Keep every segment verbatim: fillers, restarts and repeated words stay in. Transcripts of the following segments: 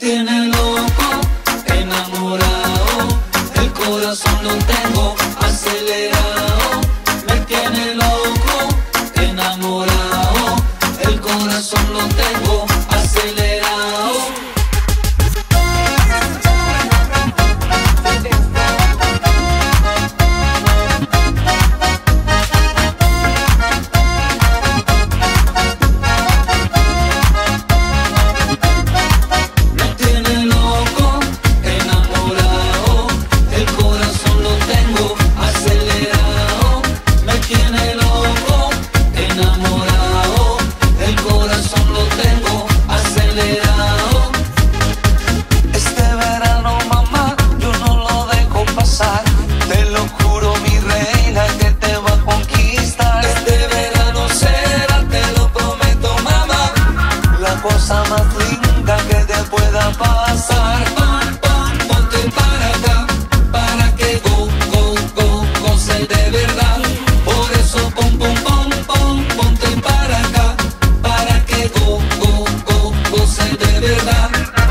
tiene loco, enamorado, el corazón lo tengo acelerado. Me tiene loco, enamorado, el corazón lo tengo acelerado. Cosa más linda que te pueda pasar. Pon, pon, ponte para acá, para que go, go, go, goce de verdad. Por eso pon, pon, pon, pon, ponte para acá, para que go, go, go, goce de verdad.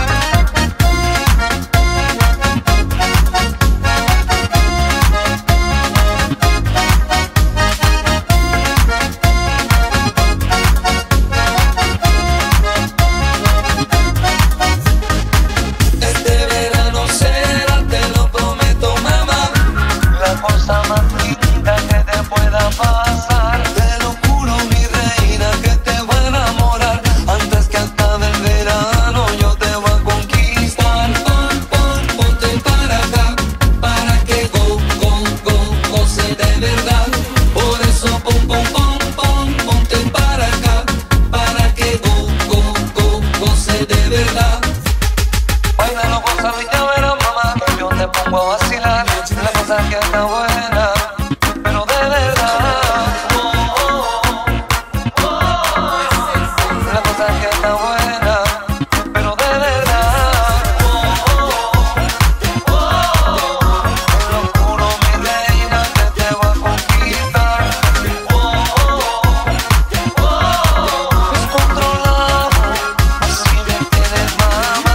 Cosa más linda que te pueda pasar. Te lo juro, mi reina, que te voy a enamorar. Antes que acabe el verano yo te voy a conquistar. Pon, pon, ponte para acá, para que go, go, go, goce de verdad. Por eso pon, pon, pon, pon, ponte para acá, para que go, go, go, goce de verdad. Bailalo, gózalo y ya verás, mamá, que yo te pongo a vacilar. La cosa que está buena, pero de verdad. Oh, oh, oh, oh. La cosa que está buena, pero de verdad. Oh, oh, oh, oh. Te lo juro, mi reina, que te voy a conquistar. Oh, oh, oh, oh. Descontrolado, así me tienes, mamá.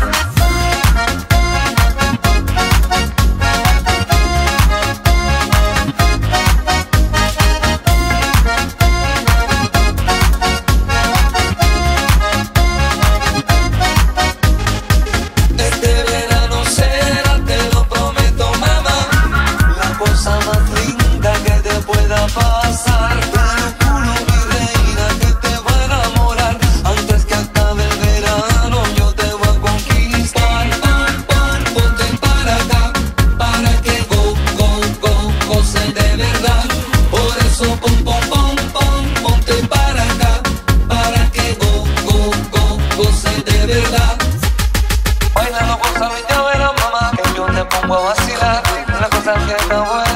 Pasar, te lo juro, mi reina, que te voy a enamorar. Antes que acabe el verano yo te voy a conquistar. Pon, pon, ponte para acá, para que go, go, go, goce de verdad. Por eso pon, pon, pon, pon, ponte para acá, para que go, go, go, goce de verdad. Bailalo, gózalo y ya verás, mamá, que yo te pongo a vacilar. La cosa que está buena.